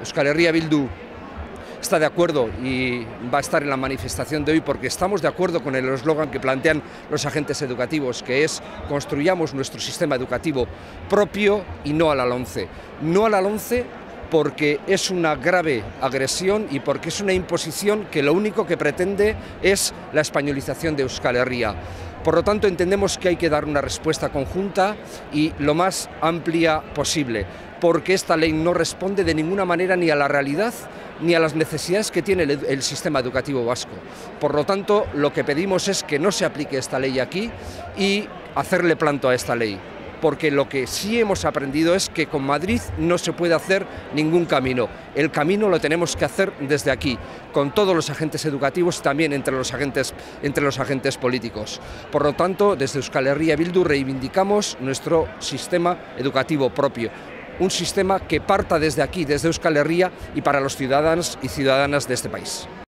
Euskal Herria Bildu está de acuerdo y va a estar en la manifestación de hoy porque estamos de acuerdo con el eslogan que plantean los agentes educativos, que es: construyamos nuestro sistema educativo propio y no a la LOMCE. No a la LOMCE porque es una grave agresión y porque es una imposición que lo único que pretende es la españolización de Euskal Herria. Por lo tanto, entendemos que hay que dar una respuesta conjunta y lo más amplia posible, porque esta ley no responde de ninguna manera ni a la realidad ni a las necesidades que tiene el sistema educativo vasco. Por lo tanto, lo que pedimos es que no se aplique esta ley aquí y hacerle planto a esta ley, porque lo que sí hemos aprendido es que con Madrid no se puede hacer ningún camino. El camino lo tenemos que hacer desde aquí, con todos los agentes educativos, también entre los agentes políticos. Por lo tanto, desde Euskal Herria Bildu reivindicamos nuestro sistema educativo propio, un sistema que parta desde aquí, desde Euskal Herria y para los ciudadanos y ciudadanas de este país.